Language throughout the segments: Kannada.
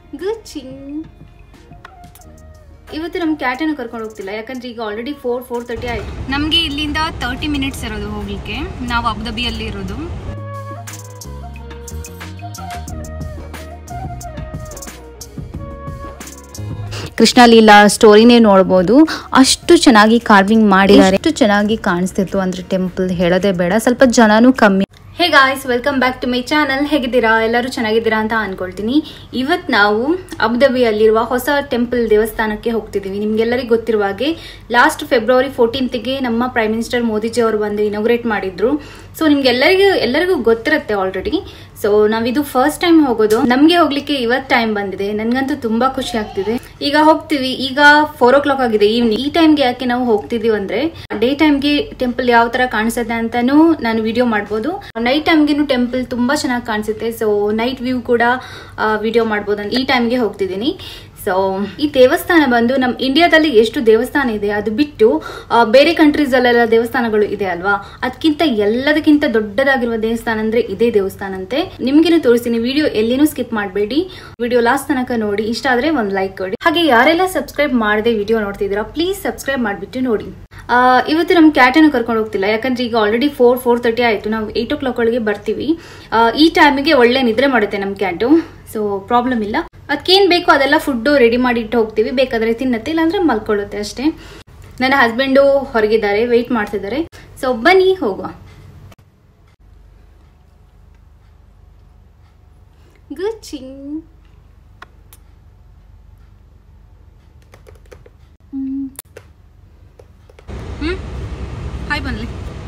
ಗುಚಿಂಗ್. ಇವತ್ತು ನಮ್ಮ ಕ್ಯಾಟನ್ನು ಕರ್ಕೊಂಡು ಹೋಗ್ತಿಲ್ಲ, ಯಾಕಂದ್ರೆ ಈಗ ಆಲ್ರೆಡಿ 4:30 ಆಯಿತು. ನಮಗೆ ಇಲ್ಲಿಂದ 30 ಮಿನಿಟ್ಸ್ ಇರೋದು ಹೋಗ್ಲಿಕ್ಕೆ. ನಾವು ಅಬುದಾಬಿಯಲ್ಲಿ ಇರೋದು. ಕೃಷ್ಣ ಲೀಲಾ ಸ್ಟೋರಿನೇ ನೋಡ್ಬೋದು. ಅಷ್ಟು ಚೆನ್ನಾಗಿ ಕಾರ್ವಿಂಗ್ ಮಾಡಿದ್ದಾರೆ, ಅಷ್ಟು ಚೆನ್ನಾಗಿ ಕಾಣಿಸ್ತಿತ್ತು ಅಂದ್ರೆ ಟೆಂಪಲ್ ಹೇಳೋದೇ ಬೇಡ. ಸ್ವಲ್ಪ ಜನನೂ ಕಮ್ಮಿ. Hey guys, welcome back to my channel. ಹೇಗಿದ್ದೀರಾ? ಎಲ್ಲರೂ ಚೆನ್ನಾಗಿದ್ದೀರಾ ಅಂತ ಅನ್ಕೊಳ್ತೀನಿ. ಇವತ್ತು ನಾವು ಅಬುದಾಬಿಯಲ್ಲಿರುವ ಹೊಸ ಟೆಂಪಲ್ ದೇವಸ್ಥಾನಕ್ಕೆ ಹೋಗ್ತಿದ್ದೀವಿ. ನಿಮ್ಗೆಲ್ಲರಿಗೂ ಗೊತ್ತಿರುವ ಹಾಗೆ ಲಾಸ್ಟ್ ಫೆಬ್ರವರಿ 14ಗೆ ನಮ್ಮ ಪ್ರೈಮ್ ಮಿನಿಸ್ಟರ್ ಮೋದಿಜಿ ಅವರು ಬಂದು ಇನಾಗ್ರೇಟ್ ಮಾಡಿದ್ರು. ಸೊ ನಿಮ್ಗೆಲ್ಲರಿಗೂ ಗೊತ್ತಿರುತ್ತೆ ಆಲ್ರೆಡಿ. ಸೊ ನಾವಿದು ಫಸ್ಟ್ ಟೈಮ್ ಹೋಗೋದು. ನಮ್ಗೆ ಹೋಗ್ಲಿಕ್ಕೆ ಇವತ್ತು ಟೈಮ್ ಬಂದಿದೆ. ನನ್ಗಂತೂ ತುಂಬಾ ಖುಷಿ ಆಗ್ತಿದೆ. ಈಗ ಹೋಗ್ತೀವಿ. ಈಗ 4 o'clock ಆಗಿದೆ ಈವ್ನಿಂಗ್. ಈ ಟೈಮ್ಗೆ ಯಾಕೆ ನಾವು ಹೋಗ್ತಿದೀವಿ ಅಂದ್ರೆ ಡೇ ಟೈಮ್ಗೆ ಟೆಂಪಲ್ ಯಾವ ತರ ಕಾಣಿಸುತ್ತೆ ಅಂತಾನು ನಾನು ವಿಡಿಯೋ ಮಾಡ್ಬೋದು. ನೈಟ್ ಟೈಮ್ಗೆನು ಟೆಂಪಲ್ ತುಂಬಾ ಚೆನ್ನಾಗಿ ಕಾಣಿಸುತ್ತೆ. ಸೊ ನೈಟ್ ವ್ಯೂ ಕೂಡ ವಿಡಿಯೋ ಮಾಡ್ಬೋದು. ಈ ಟೈಮ್ಗೆ ಹೋಗ್ತಿದ್ದೀನಿ. ಸೊ ಈ ದೇವಸ್ಥಾನ ಬಂದು ನಮ್ಮ ಇಂಡಿಯಾದಲ್ಲಿ ಎಷ್ಟು ದೇವಸ್ಥಾನ ಇದೆ ಅದು ಬಿಟ್ಟು ಬೇರೆ ಕಂಟ್ರೀಸ್ ಅಲ್ಲೆಲ್ಲ ದೇವಸ್ಥಾನಗಳು ಇದೆ ಅಲ್ವಾ, ಅದಕ್ಕಿಂತ ಎಲ್ಲದಕ್ಕಿಂತ ದೊಡ್ಡದಾಗಿರುವ ದೇವಸ್ಥಾನ ಅಂದ್ರೆ ಇದೇ ದೇವಸ್ಥಾನ ಅಂತೆ. ನಿಮ್ಗೇನು ತೋರಿಸ್ತೀನಿ, ವಿಡಿಯೋ ಎಲ್ಲಿನೂ ಸ್ಕಿಪ್ ಮಾಡಬೇಡಿ. ವಿಡಿಯೋ ಲಾಸ್ಟ್ ತನಕ ನೋಡಿ. ಇಷ್ಟ ಆದ್ರೆ ಒಂದು ಲೈಕ್ ಕೊಡಿ. ಹಾಗೆ ಯಾರೆಲ್ಲ ಸಬ್ಸ್ಕ್ರೈಬ್ ಮಾಡದೆ ವಿಡಿಯೋ ನೋಡ್ತಿದ್ದೀರಾ ಪ್ಲೀಸ್ ಸಬ್ಸ್ಕ್ರೈಬ್ ಮಾಡಿಬಿಟ್ಟು ನೋಡಿ. ಇವತ್ತು ನಮ್ಮ ಕ್ಯಾಟನ್ನು ಕರ್ಕೊಂಡು ಹೋಗ್ತಿಲ್ಲ, ಯಾಕಂದ್ರೆ ಈಗ ಆಲ್ರೆಡಿ 4:30 ಆಯಿತು. ನಾವು 8 o'clock ಒಳಗೆ ಬರ್ತೀವಿ. ಈ ಟೈಮಿಗೆ ಒಳ್ಳೆ ನಿದ್ರೆ ಮಾಡುತ್ತೆ ನಮ್ಮ ಕ್ಯಾಟು. ಸೊ ಪ್ರಾಬ್ಲಮ್ ಇಲ್ಲ. ಅದಕ್ಕೇನು ಬೇಕೋ ಅದೆಲ್ಲ ಫುಡ್ಡು ರೆಡಿ ಮಾಡಿ ಇಟ್ಟು ಹೋಗ್ತೀವಿ. ಬೇಕಾದ್ರೆ ತಿನ್ನತ್ತೆ, ಇಲ್ಲಾಂದ್ರೆ ಮಲ್ಕೊಳ್ಳುತ್ತೆ ಅಷ್ಟೇ. ನನ್ನ ಹಸ್ಬೆಂಡು ಹೊರಗಿದ್ದಾರೆ, ವೆಯ್ಟ್ ಮಾಡ್ತಿದ್ದಾರೆ. ಸೊ ಬನ್ನಿ ಹೋಗುವ. ಗುಚಿಂಗ್. ಹಾಯ್ ಬನ್ನಿ.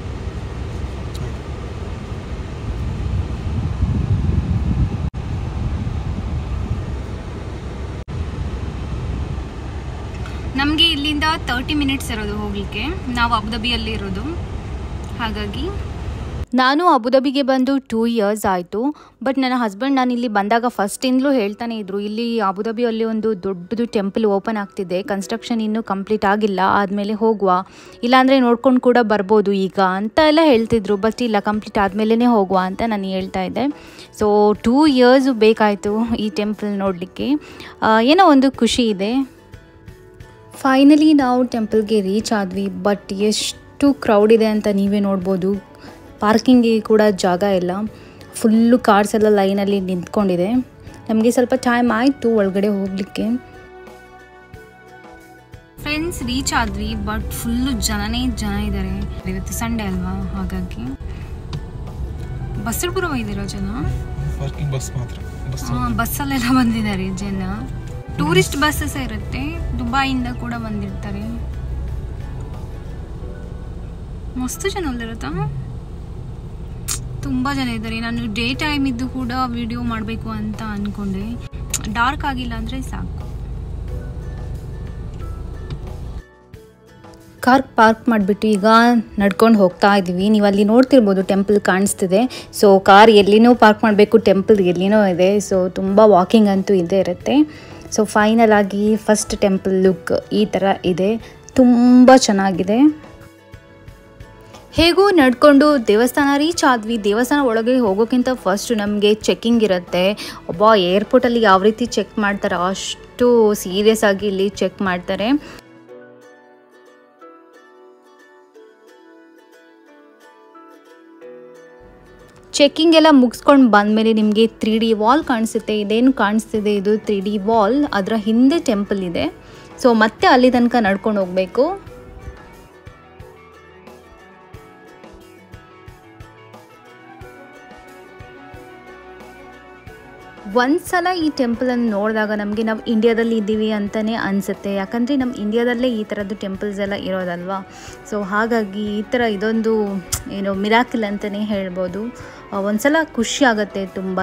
ನಮಗೆ ಇಲ್ಲಿಂದ 30 ಮಿನಿಟ್ಸ್ ಇರೋದು ಹೋಗ್ಲಿಕ್ಕೆ. ನಾವು ಅಬುದಾಬಿಯಲ್ಲಿ ಇರೋದು. ಹಾಗಾಗಿ ನಾನು ಅಬುದಾಬಿಗೆ ಬಂದು 2 years ಆಯಿತು. ಬಟ್ ನನ್ನ ಹಸ್ಬೆಂಡ್ ನಾನು ಇಲ್ಲಿ ಬಂದಾಗ ಫಸ್ಟಿಂದಲೂ ಹೇಳ್ತಾನೆ ಇದ್ರು, ಇಲ್ಲಿ ಅಬುದಾಬಿಯಲ್ಲಿ ಒಂದು ದೊಡ್ಡದು ಟೆಂಪಲ್ ಓಪನ್ ಆಗ್ತಿದೆ, ಕನ್ಸ್ಟ್ರಕ್ಷನ್ ಇನ್ನೂ ಕಂಪ್ಲೀಟ್ ಆಗಿಲ್ಲ, ಆದಮೇಲೆ ಹೋಗುವ, ಇಲ್ಲಾಂದರೆ ನೋಡ್ಕೊಂಡು ಕೂಡ ಬರ್ಬೋದು ಈಗ ಅಂತ ಎಲ್ಲ ಹೇಳ್ತಿದ್ರು. ಬಟ್ ಇಲ್ಲ, ಕಂಪ್ಲೀಟ್ ಆದಮೇಲೆ ಹೋಗುವ ಅಂತ ನಾನು ಹೇಳ್ತಾ ಇದ್ದೆ. ಸೊ 2 years ಬೇಕಾಯಿತು ಈ ಟೆಂಪಲ್ ನೋಡಲಿಕ್ಕೆ. ಏನೋ ಒಂದು ಖುಷಿ ಇದೆ. ಫೈನಲಿ ನಾವು ಟೆಂಪಲ್ಗೆ ರೀಚ್ ಆದ್ವಿ. ಬಟ್ ಎಷ್ಟು ಕ್ರೌಡ್ ಇದೆ ಅಂತ ನೀವೇ ನೋಡ್ಬೋದು. ಪಾರ್ಕಿಂಗಿಗೆ ಕೂಡ ಜಾಗ ಇಲ್ಲ. ಫುಲ್ಲು ಕಾರ್ಸ್ ಎಲ್ಲ ಲೈನಲ್ಲಿ ನಿಂತ್ಕೊಂಡಿದೆ. ನಮಗೆ ಸ್ವಲ್ಪ ಟೈಮ್ ಆಯಿತು ಒಳಗಡೆ ಹೋಗಲಿಕ್ಕೆ. ಫ್ರೆಂಡ್ಸ್ ರೀಚ್ ಆದ್ವಿ. ಬಟ್ ಫುಲ್ಲು ಜನ ಇದ್ದಾರೆ. ಇವತ್ತು ಸಂಡೇ ಅಲ್ವಾ, ಹಾಗಾಗಿ ಬಸ್ಸಲ್ಲಿ ಪೂರ ಒಯ್ದಿರೋ ಜನ. ಬಸ್ಸಲ್ಲೆಲ್ಲ ಬಂದಿದ್ದಾರೆ ಜನ. ಟೂರಿಸ್ಟ್ ಬಸ್ಸಸ್ ಇರುತ್ತೆ, ದುಬೈಯಿಂದ ಕೂಡ ಬಂದಿರ್ತಾರೆ. ಮಸ್ತು ಜನ ಅಲ್ಲಿರುತ್ತಾ, ತುಂಬ ಜನ ಇದ್ದಾರೆ. ನಾನು ಡೇ ಟೈಮ್ ಇದ್ದು ಕೂಡ ವಿಡಿಯೋ ಮಾಡಬೇಕು ಅಂತ ಅಂದ್ಕೊಂಡೆ. ಡಾರ್ಕ್ ಆಗಿಲ್ಲ ಅಂದರೆ ಸಾಕು. ಕಾರ್ ಪಾರ್ಕ್ ಮಾಡಿಬಿಟ್ಟು ಈಗ ನಡ್ಕೊಂಡು ಹೋಗ್ತಾ ಇದ್ದೀವಿ. ನೀವು ಅಲ್ಲಿ ನೋಡ್ತಿರ್ಬೋದು ಟೆಂಪಲ್ ಕಾಣಿಸ್ತಿದೆ. ಸೊ ಕಾರ್ ಎಲ್ಲಿನೋ ಪಾರ್ಕ್ ಮಾಡಬೇಕು, ಟೆಂಪಲ್ ಎಲ್ಲಿನೋ ಇದೆ. ಸೊ ತುಂಬ ವಾಕಿಂಗ್ ಅಂತೂ ಇದ್ದೇ ಇರುತ್ತೆ. ಸೊ ಫೈನಲ್ ಆಗಿ ಫಸ್ಟ್ ಟೆಂಪಲ್ ಲುಕ್ ಈ ಥರ ಇದೆ. ತುಂಬ ಚೆನ್ನಾಗಿದೆ. ಹೇಗೂ ನಡ್ಕೊಂಡು ದೇವಸ್ಥಾನ ರೀಚ್ ಆದ್ವಿ. ದೇವಸ್ಥಾನ ಒಳಗೆ ಹೋಗೋಕ್ಕಿಂತ ಫಸ್ಟ್ ನಮಗೆ ಚೆಕ್ಕಿಂಗ್ ಇರುತ್ತೆ. ಏರ್ಪೋರ್ಟಲ್ಲಿ ಯಾವ ರೀತಿ ಚೆಕ್ ಮಾಡ್ತಾರೆ ಅಷ್ಟು ಸೀರಿಯಸ್ ಆಗಿ ಇಲ್ಲಿ ಚೆಕ್ ಮಾಡ್ತಾರೆ. ಚೆಕ್ಕಿಂಗ್ ಎಲ್ಲ ಮುಗಿಸ್ಕೊಂಡು ಬಂದಮೇಲೆ ನಿಮಗೆ 3D ವಾಲ್ ಕಾಣಿಸುತ್ತೆ. ಇದೇನು ಕಾಣಿಸ್ತಿದೆ, ಇದು 3D ವಾಲ್. ಅದರ ಹಿಂದೆ ಟೆಂಪಲ್ ಇದೆ. ಸೊ ಮತ್ತೆ ಅಲ್ಲಿ ತನಕ ನಡ್ಕೊಂಡು ಹೋಗಬೇಕು. ಒಂದ್ಸಲ ಈ ಟೆಂಪಲನ್ನು ನೋಡಿದಾಗ ನಮಗೆ ನಾವು ಇಂಡಿಯಾದಲ್ಲಿ ಇದ್ದೀವಿ ಅಂತಲೇ ಅನಿಸುತ್ತೆ. ಯಾಕಂದರೆ ನಮ್ಮ ಇಂಡಿಯಾದಲ್ಲೇ ಈ ಥರದ್ದು ಟೆಂಪಲ್ಸ್ ಎಲ್ಲ ಇರೋದಲ್ವಾ. ಸೊ ಹಾಗಾಗಿ ಈ ಥರ ಇದೊಂದು ಏನೋ ಮಿರಾಕಲ್ ಅಂತಲೇ ಹೇಳ್ಬೋದು. ಒಂದ್ಸಲ ಖುಷಿ ಆಗುತ್ತೆ ತುಂಬಾ.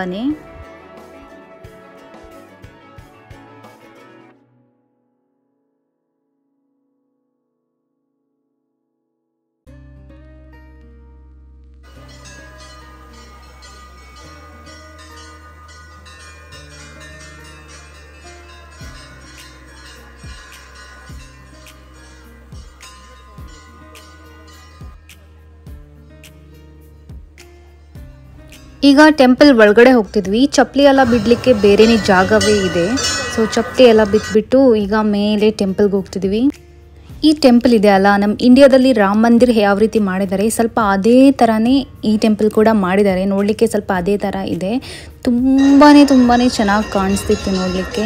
ಈಗ ಟೆಂಪಲ್ ಒಳಗಡೆ ಹೋಗ್ತಿದ್ವಿ. ಚಪ್ಪಲಿ ಎಲ್ಲ ಬಿಡಲಿಕ್ಕೆ ಬೇರೆನೇ ಜಾಗವೇ ಇದೆ. ಸೊ ಚಪ್ಪಲಿ ಎಲ್ಲ ಬಿಟ್ಬಿಟ್ಟು ಈಗ ಮೇಲೆ ಟೆಂಪಲ್ಗೆ ಹೋಗ್ತಿದ್ವಿ. ಈ ಟೆಂಪಲ್ ಇದೆ ಅಲ್ಲ, ನಮ್ಮ ಇಂಡಿಯಾದಲ್ಲಿ ರಾಮ ಮಂದಿರ ಯಾವ ರೀತಿ ಮಾಡಿದ್ದಾರೆ ಸ್ವಲ್ಪ ಅದೇ ಥರನೇ ಈ ಟೆಂಪಲ್ ಕೂಡ ಮಾಡಿದ್ದಾರೆ. ನೋಡಲಿಕ್ಕೆ ಸ್ವಲ್ಪ ಅದೇ ಥರ ಇದೆ. ತುಂಬಾ ಚೆನ್ನಾಗಿ ಕಾಣಿಸ್ತಿತ್ತು ನೋಡಲಿಕ್ಕೆ.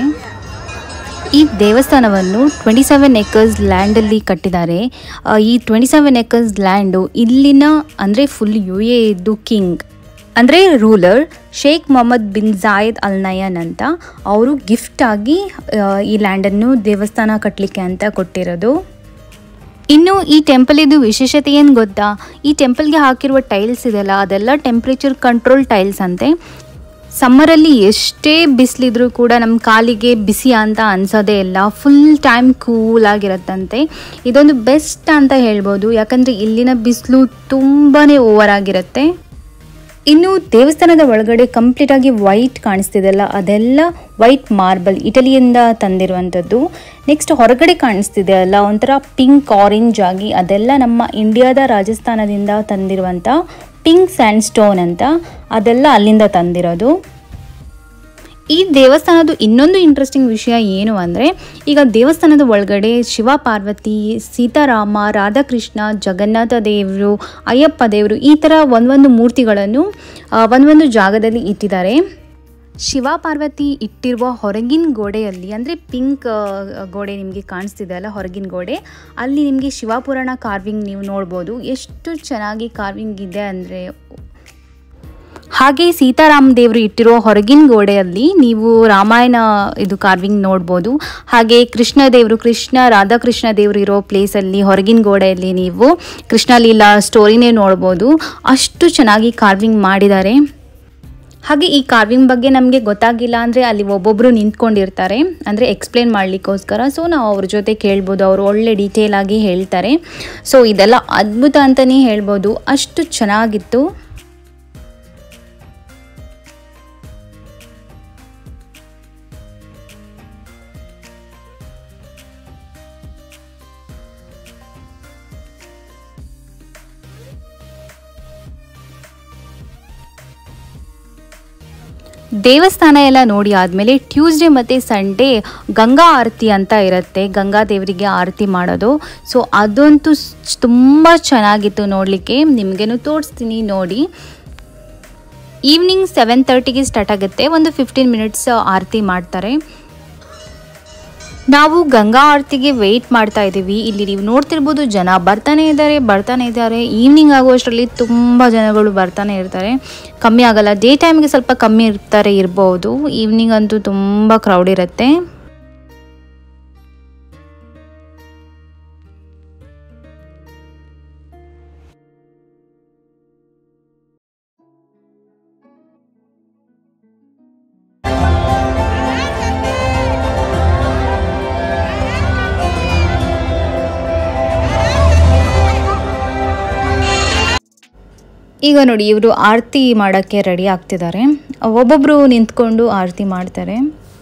ಈ ದೇವಸ್ಥಾನವನ್ನು 27 ಎಕರ್ಸ್ ಲ್ಯಾಂಡಲ್ಲಿ ಕಟ್ಟಿದ್ದಾರೆ. ಈ 27 ಎಕರ್ಸ್ ಲ್ಯಾಂಡು ಇಲ್ಲಿನ ಅಂದರೆ ಫುಲ್ UAE ಕಿಂಗ್ ಅಂದರೆ ruler Sheikh Mohammed bin Zayed Al Nahyan ಅಂತ ಅವರು ಗಿಫ್ಟಾಗಿ ಈ ಲ್ಯಾಂಡನ್ನು ದೇವಸ್ಥಾನ ಕಟ್ಟಲಿಕ್ಕೆ ಅಂತ ಕೊಟ್ಟಿರೋದು. ಇನ್ನು ಈ ಟೆಂಪಲಿದು ವಿಶೇಷತೆ ಏನು ಗೊತ್ತಾ, ಈ ಟೆಂಪಲ್ಗೆ ಹಾಕಿರುವ ಟೈಲ್ಸ್ ಇದೆಯಲ್ಲ ಅದೆಲ್ಲ ಟೆಂಪ್ರೇಚರ್ ಕಂಟ್ರೋಲ್ ಟೈಲ್ಸ್ ಅಂತೆ. ಸಮ್ಮರಲ್ಲಿ ಎಷ್ಟೇ ಬಿಸಿಲಿದ್ರೂ ಕೂಡ ನಮ್ಮ ಕಾಲಿಗೆ ಬಿಸಿ ಅಂತ ಅನ್ಸೋದೇ ಇಲ್ಲ. ಫುಲ್ ಟೈಮ್ ಕೂಲ್ ಆಗಿರುತ್ತಂತೆ. ಇದೊಂದು ಬೆಸ್ಟ್ ಅಂತ ಹೇಳ್ಬೋದು, ಯಾಕಂದರೆ ಇಲ್ಲಿನ ಬಿಸಿಲು ತುಂಬಾ ಓವರ್ ಆಗಿರುತ್ತೆ. ಇನ್ನು ದೇವಸ್ಥಾನದ ಒಳಗಡೆ ಕಂಪ್ಲೀಟ್ ಆಗಿ ವೈಟ್ ಕಾಣಿಸ್ತಿದೆಯಲ್ಲ ಅದೆಲ್ಲ ವೈಟ್ ಮಾರ್ಬಲ್ ಇಟಲಿಯಿಂದ ತಂದಿರುವಂಥದ್ದು. ನೆಕ್ಸ್ಟ್ ಹೊರಗಡೆ ಕಾಣಿಸ್ತಿದೆ ಅಲ್ಲ ಒಂಥರ ಪಿಂಕ್ ಆರೆಂಜ್ ಆಗಿ ಅದೆಲ್ಲ ನಮ್ಮ ಇಂಡಿಯಾದ ರಾಜಸ್ಥಾನದಿಂದ ತಂದಿರುವಂಥ ಪಿಂಕ್ ಸ್ಯಾಂಡ್ ಸ್ಟೋನ್ ಅಂತ ಅದೆಲ್ಲ ಅಲ್ಲಿಂದ ತಂದಿರೋದು. ಈ ದೇವಸ್ಥಾನದ ಇನ್ನೊಂದು ಇಂಟ್ರೆಸ್ಟಿಂಗ್ ವಿಷಯ ಏನು ಅಂದರೆ, ಈಗ ದೇವಸ್ಥಾನದ ಒಳಗಡೆ ಶಿವ ಪಾರ್ವತಿ, ಸೀತಾರಾಮ, ರಾಧಾಕೃಷ್ಣ, ಜಗನ್ನಾಥ ದೇವರು, ಅಯ್ಯಪ್ಪ ದೇವರು ಈ ಥರ ಒಂದೊಂದು ಮೂರ್ತಿಗಳನ್ನು ಒಂದೊಂದು ಜಾಗದಲ್ಲಿ ಇಟ್ಟಿದ್ದಾರೆ. ಶಿವ ಪಾರ್ವತಿ ಇಟ್ಟಿರುವ ಹೊರಗಿನ ಗೋಡೆಯಲ್ಲಿ ಅಂದರೆ ಪಿಂಕ್ ಗೋಡೆ ನಿಮಗೆ ಕಾಣಿಸ್ತಿದೆ ಅಲ್ಲ ಹೊರಗಿನ ಗೋಡೆ, ಅಲ್ಲಿ ನಿಮಗೆ ಶಿವಪುರಾಣ ಕಾರ್ವಿಂಗ್ ನೀವು ನೋಡ್ಬೋದು. ಎಷ್ಟು ಚೆನ್ನಾಗಿ ಕಾರ್ವಿಂಗ್ ಇದೆ ಅಂದರೆ. ಹಾಗೆ ಸೀತಾರಾಮ ದೇವರು ಇಟ್ಟಿರೋ ಹೊರಗಿನ ಗೋಡೆಯಲ್ಲಿ ನೀವು ರಾಮಾಯಣ ಇದು ಕಾರ್ವಿಂಗ್ ನೋಡ್ಬೋದು. ಹಾಗೆ ಕೃಷ್ಣ ರಾಧಾಕೃಷ್ಣ ದೇವರು ಇರೋ ಪ್ಲೇಸಲ್ಲಿ ಹೊರಗಿನ ಗೋಡೆಯಲ್ಲಿ ನೀವು ಕೃಷ್ಣ ಲೀಲಾ ಸ್ಟೋರಿನೇ ನೋಡ್ಬೋದು. ಅಷ್ಟು ಚೆನ್ನಾಗಿ ಕಾರ್ವಿಂಗ್ ಮಾಡಿದ್ದಾರೆ. ಹಾಗೆ ಈ ಕಾರ್ವಿಂಗ್ ಬಗ್ಗೆ ನಮಗೆ ಗೊತ್ತಾಗಿಲ್ಲ ಅಂದರೆ ಅಲ್ಲಿ ಒಬ್ಬೊಬ್ಬರು ನಿಂತ್ಕೊಂಡಿರ್ತಾರೆ ಅಂದರೆ ಎಕ್ಸ್ಪ್ಲೇನ್ ಮಾಡಲಿಕ್ಕೋಸ್ಕರ. ಸೊ ನಾವು ಅವ್ರ ಜೊತೆ ಕೇಳ್ಬೋದು, ಅವರು ಒಳ್ಳೆ ಡೀಟೇಲ್ ಆಗಿ ಹೇಳ್ತಾರೆ. ಸೊ ಇದೆಲ್ಲ ಅದ್ಭುತ ಅಂತಲೇ ಹೇಳ್ಬೋದು, ಅಷ್ಟು ಚೆನ್ನಾಗಿತ್ತು. ದೇವಸ್ಥಾನ ಎಲ್ಲ ನೋಡಿ ಆದಮೇಲೆ ಟ್ಯೂಸ್ಡೇ ಮತ್ತು ಸಂಡೇ ಗಂಗಾ ಆರತಿ ಅಂತ ಇರುತ್ತೆ, ಗಂಗಾ ದೇವರಿಗೆ ಆರತಿ ಮಾಡೋದು. ಸೊ ಅದಂತೂ ತುಂಬ ಚೆನ್ನಾಗಿತ್ತು ನೋಡಲಿಕ್ಕೆ. ನಿಮಗೇನು ತೋರಿಸ್ತೀನಿ ನೋಡಿ. ಈವ್ನಿಂಗ್ 7:30ಗೆ ಸ್ಟಾರ್ಟ್ ಆಗುತ್ತೆ. ಒಂದು 15 ಮಿನಿಟ್ಸ್ ಆರತಿ ಮಾಡ್ತಾರೆ. ನಾವು ಗಂಗಾ ಆರತಿಗೆ ವೆಯ್ಟ್ ಮಾಡ್ತಾ ಇದ್ದೀವಿ. ಇಲ್ಲಿ ನೀವು ನೋಡ್ತಿರ್ಬೋದು ಜನ ಬರ್ತಾನೆ ಇದ್ದಾರೆ. ಈವ್ನಿಂಗ್ ಆಗುವಷ್ಟರಲ್ಲಿ ತುಂಬ ಜನಗಳು ಬರ್ತಾನೆ ಇರ್ತಾರೆ, ಕಮ್ಮಿ ಆಗಲ್ಲ. ಡೇ ಟೈಮ್ಗೆ ಸ್ವಲ್ಪ ಕಮ್ಮಿ ಇರ್ಬೋದು, ಈವ್ನಿಂಗ್ ಅಂತೂ ತುಂಬ ಕ್ರೌಡ್ ಇರುತ್ತೆ. ಈಗ ನೋಡಿ ಇವರು ಆರತಿ ಮಾಡೋಕ್ಕೆ ರೆಡಿ ಆಗ್ತಿದ್ದಾರೆ. ಒಬ್ಬೊಬ್ಬರು ನಿಂತ್ಕೊಂಡು ಆರತಿ ಮಾಡ್ತಾರೆ.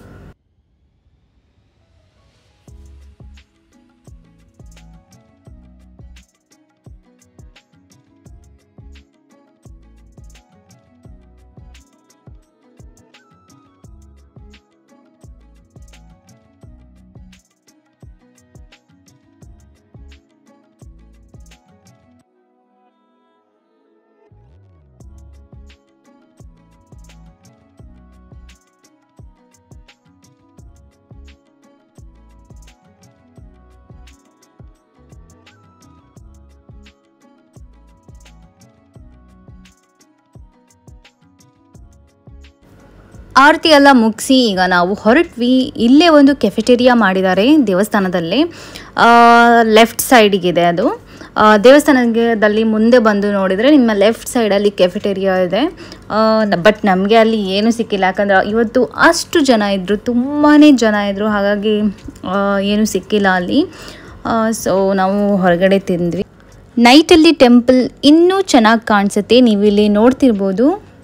ಆರತಿ ಎಲ್ಲ ಮುಗಿಸಿ ಈಗ ನಾವು ಹೊರಟ್ವಿ. ಇಲ್ಲೇ ಒಂದು ಕೆಫೆಟೇರಿಯಾ ಮಾಡಿದ್ದಾರೆ ದೇವಸ್ಥಾನದಲ್ಲೇ, ಲೆಫ್ಟ್ ಸೈಡಿಗಿದೆ ಅದು. ದೇವಸ್ಥಾನದಲ್ಲಿ ಮುಂದೆ ಬಂದು ನೋಡಿದರೆ ನಿಮ್ಮ ಲೆಫ್ಟ್ ಸೈಡಲ್ಲಿ ಕೆಫೆಟೇರಿಯಾ ಇದೆ. ಬಟ್ ನಮಗೆ ಅಲ್ಲಿ ಏನೂ ಸಿಕ್ಕಿಲ್ಲ, ಯಾಕಂದರೆ ಇವತ್ತು ಅಷ್ಟು ಜನ ಇದ್ದರು, ತುಂಬಾ ಜನ ಇದ್ದರು, ಹಾಗಾಗಿ ಏನೂ ಸಿಕ್ಕಿಲ್ಲ ಅಲ್ಲಿ. ಸೊ ನಾವು ಹೊರಗಡೆ ತಿಂದ್ವಿ. ನೈಟಲ್ಲಿ ಟೆಂಪಲ್ ಇನ್ನೂ ಚೆನ್ನಾಗಿ ಕಾಣಿಸುತ್ತೆ, ನೀವು ಇಲ್ಲಿ ನೋಡ್ತಿರ್ಬೋದು.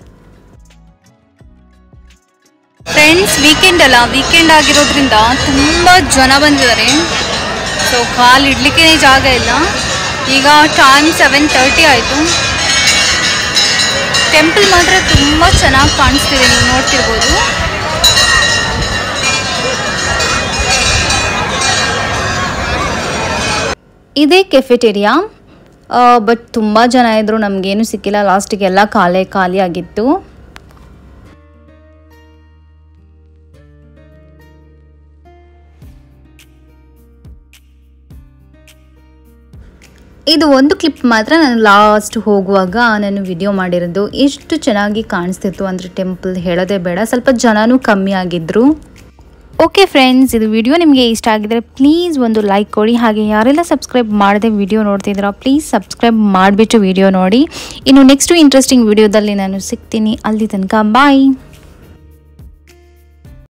ಫ್ರೆಂಡ್ಸ್, ವೀಕೆಂಡ್ ಆಗಿರೋದ್ರಿಂದ ತುಂಬ ಜನ ಬಂದಿದ್ದಾರೆ. ಸೊ ಕಾಲು ಇಡ್ಲಿಕ್ಕೆ ಜಾಗ ಇಲ್ಲ. ಈಗ ಟೈಮ್ 7:30 ಆಯಿತು. ಟೆಂಪಲ್ ಮಾತ್ರ ತುಂಬ ಚೆನ್ನಾಗಿ ಕಾಣಿಸ್ತಿದೆ, ನೀವು ನೋಡ್ತಿರ್ಬೋದು. ಇದೇ ಕೆಫೆಟೇರಿಯಾ, ಬಟ್ ತುಂಬ ಜನ ಇದ್ದರು, ನಮಗೇನು ಸಿಕ್ಕಿಲ್ಲ. ಲಾಸ್ಟಿಗೆ ಎಲ್ಲ ಖಾಲಿ ಆಗಿತ್ತು. ಇದು ಒಂದು ಕ್ಲಿಪ್ ಮಾತ್ರ ನಾನು ಲಾಸ್ಟ್ ಹೋಗುವಾಗ ನಾನು ವಿಡಿಯೋ ಮಾಡಿರೋದು. ಎಷ್ಟು ಚೆನ್ನಾಗಿ ಕಾಣಿಸ್ತಿತ್ತು ಅಂದರೆ ಟೆಂಪಲ್ ಹೇಳೋದೇ ಬೇಡ. ಸ್ವಲ್ಪ ಜನನೂ ಕಮ್ಮಿ ಆಗಿದ್ದರು. ಓಕೆ ಫ್ರೆಂಡ್ಸ್, ಇದು ವಿಡಿಯೋ ನಿಮಗೆ ಇಷ್ಟ ಆಗಿದರೆ ಪ್ಲೀಸ್ ಒಂದು ಲೈಕ್ ಕೊಡಿ. ಹಾಗೆ ಯಾರೆಲ್ಲ ಸಬ್ಸ್ಕ್ರೈಬ್ ಮಾಡದೆ ವಿಡಿಯೋ ನೋಡ್ತಿದ್ದೀರಾ ಪ್ಲೀಸ್ ಸಬ್ಸ್ಕ್ರೈಬ್ ಮಾಡಿಬಿಟ್ಟು ವಿಡಿಯೋ ನೋಡಿ. ಇನ್ನು ನೆಕ್ಸ್ಟು ಇಂಟ್ರೆಸ್ಟಿಂಗ್ ವಿಡಿಯೋದಲ್ಲಿ ನಾನು ಸಿಗ್ತೀನಿ. ಅಲ್ಲಿ ತನಕ ಬಾಯ್.